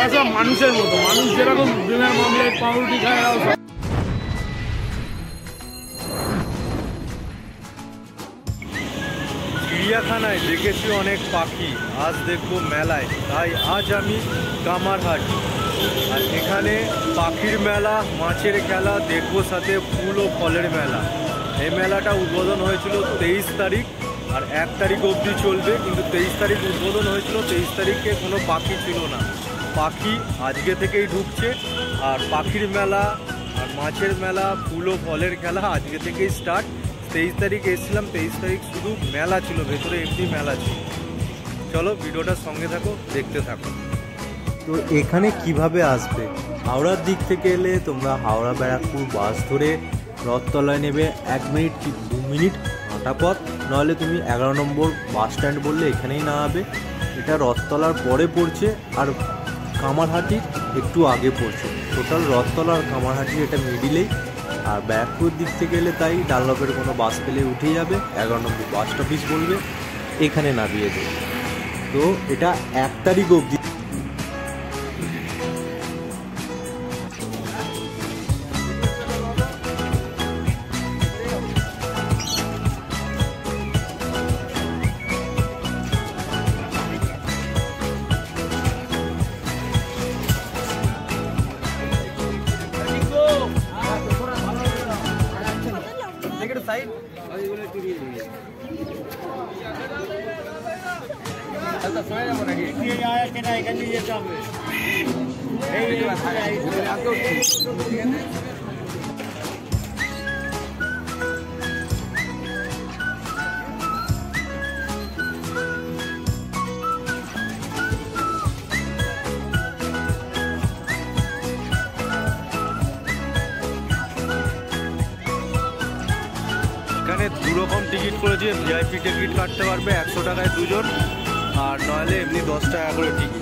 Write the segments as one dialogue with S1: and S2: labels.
S1: এরা সব মানুষের মতো, মানুষ যেরকম ডিমের মামলেট পাউরুটি খায় এরাও সব।
S2: চিড়িয়াখানায় দেখেছি অনেক পাখি, আজ দেখবো মেলায়, তাই আজ আমি কামারহাট। আর এখানে পাখির মেলা, মাছের খেলা দেখবো, সাথে ফুল ও ফলের মেলা। এই মেলাটা উদ্বোধন হয়েছিল 23 তারিখ আর 1 তারিখ অবধি চলবে, কিন্তু 23 তারিখ উদ্বোধন হয়েছিল, 23 তারিখে কোনো পাখি ছিল না। পাখি আজকে থেকেই ঢুকছে, আর পাখির মেলা আর মাছের মেলা, ফুল ও ফলের খেলা আজকে থেকেই স্টার্ট। 23 তারিখ এসেছিলাম, 23 তারিখ শুধু মেলা ছিল, ভেতরে এমনি মেলা ছিল। চলো ভিডিওটার সঙ্গে থাকো, দেখতে থাকো। তো এখানে কিভাবে আসবে, হাওড়ার দিক থেকে এলে তোমরা হাওড়া ব্যারাকপুর বাস ধরে রথতলায় নেবে, 1 মিনিট কি 2 মিনিট হাঁটা পথ, নাহলে তুমি 11 নম্বর বাস স্ট্যান্ড বললে এখানেই নামাবে। এটা রথতলার পরে পড়ছে আর কামারহাটির একটু আগে পড়ছে। টোটাল রথতলা আর কামারহাটির এটা মিডিলেই। আর ব্যারাকপুর দিক থেকে এলে তাই ডানলপের কোনো বাস পেলে উঠে যাবে, 11 নম্বর বাস অফিস বলবে, এখানে নামিয়ে দেবে। তো এটা 1 তারিখ অবধি। এখানে 2 রকম টিকিট করেছে, ভিআইপি টিকিট কাটতে পারবে 100 টাকায় 2 জন, আর নইলে এমনি 10 টাকা করে টিকিট।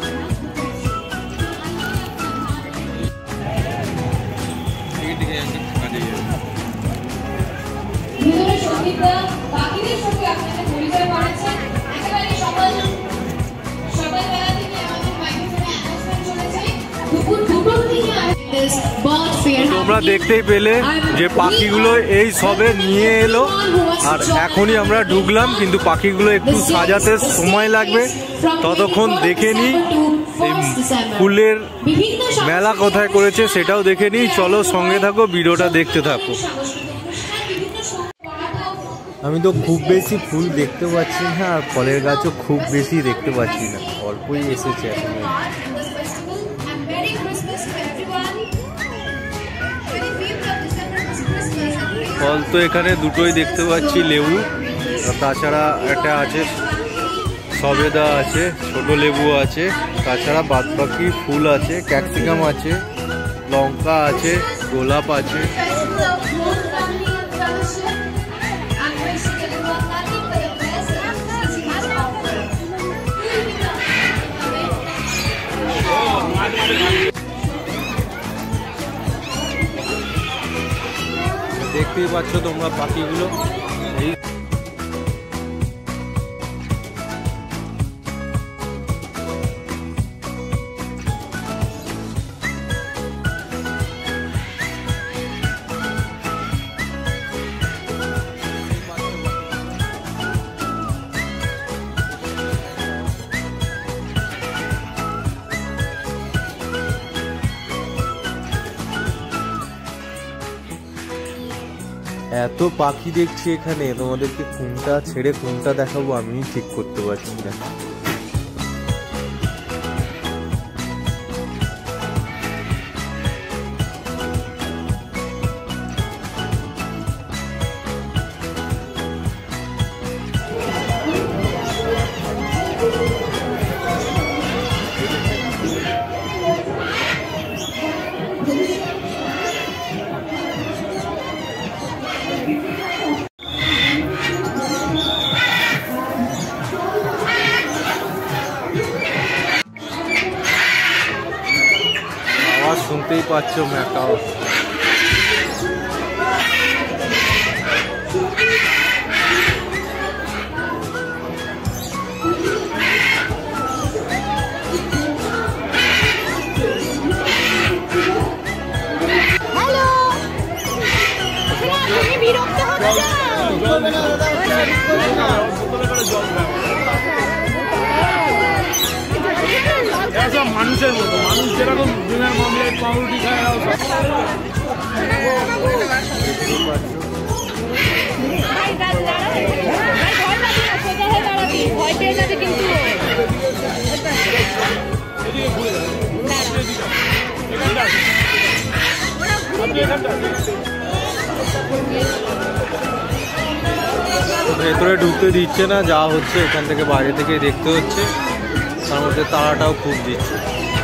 S2: তোমরা দেখতেই পেলে যে পাখিগুলো এই সবে নিয়ে এলো, আর এখনই আমরা ঢুকলাম, কিন্তু পাখিগুলো একটু সাজাতে সময় লাগবে। ততক্ষণ দেখে নিই এই ফুলের মেলা কোথায় করেছে সেটাও দেখে নিই। চলো সঙ্গে থাকো, ভিডিওটা দেখতে থাকো। আমি তো খুব বেশি ফুল দেখতে পাচ্ছি না, আর ফলের গাছও খুব বেশি দেখতে পাচ্ছি না, অল্পই এসেছে এখন। ফল তো এখানে দুটোই দেখতে পাচ্ছি, লেবু, তাছাড়া একটা আছে সবেদা আছে, ছোট লেবু আছে, তাছাড়া বাদবাকি ফুল আছে, ক্যাপসিকাম আছে, লঙ্কা আছে, গোলাপ আছে। দেখতেই পাচ্ছ তোমরা পাখিগুলো। এই এত পাখি দেখছি এখানে, তোমাদেরকে কোনটা ছেড়ে কোনটা দেখাবো আমি ঠিক করতে পারছি না। শুনতেই পাচ্ছ ম্যাকাও।
S1: বোতলে করে জল খায়। এরা সব মানুষের মতো, মানুষ যেরকম ডিমের মামলেট পাউরুটি খায় এরাও সব।
S2: ভেতরে ঢুকতে দিচ্ছে না, যা হচ্ছে এখান থেকে বাইরে থেকে দেখতে হচ্ছে। তার মধ্যে তারাটাও খুব দিচ্ছে।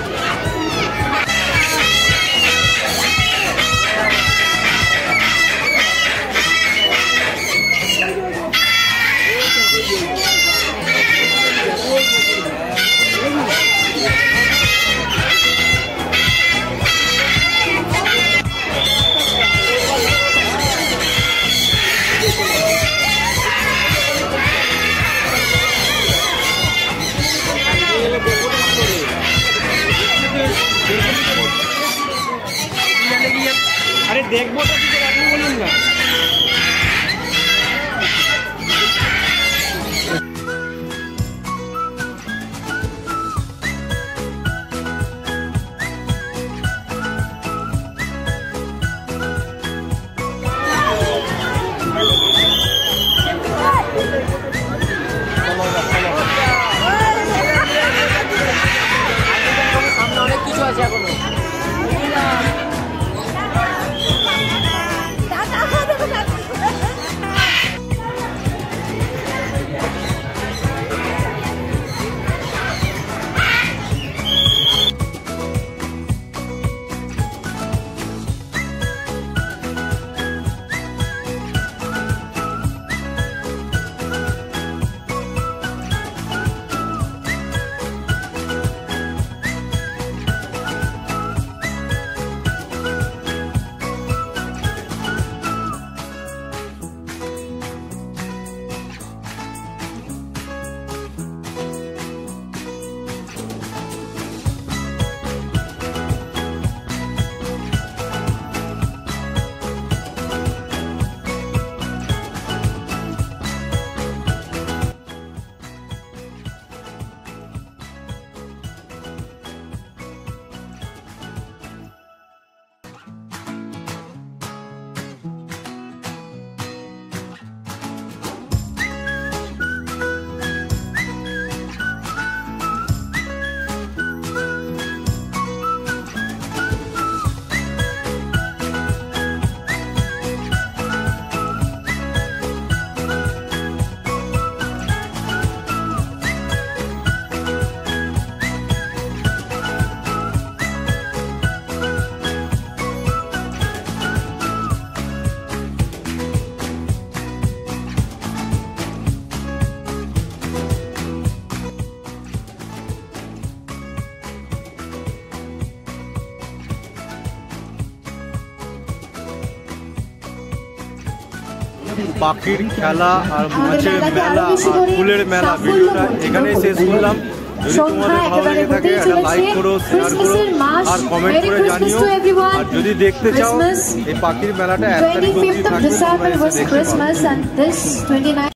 S1: আরে দেখবো তো কিছু আপনি বলুন না।
S3: অনেক কিছু আছে এখনো।
S2: পাখির খেলা আর মাছের মেলা আর ফুলের মেলা ভিডিওটা এখানেই শেষ করলাম। যদি তোমাদের ভালো লেগে থাকে একটা লাইক করো, শেয়ার করো আর কমেন্ট করে জানিও। আর যদি দেখতে চাও এই পাখির মেলাটা 1 তারিখ অবধি থাকবে, তোমরা এসে দেখতে পারো।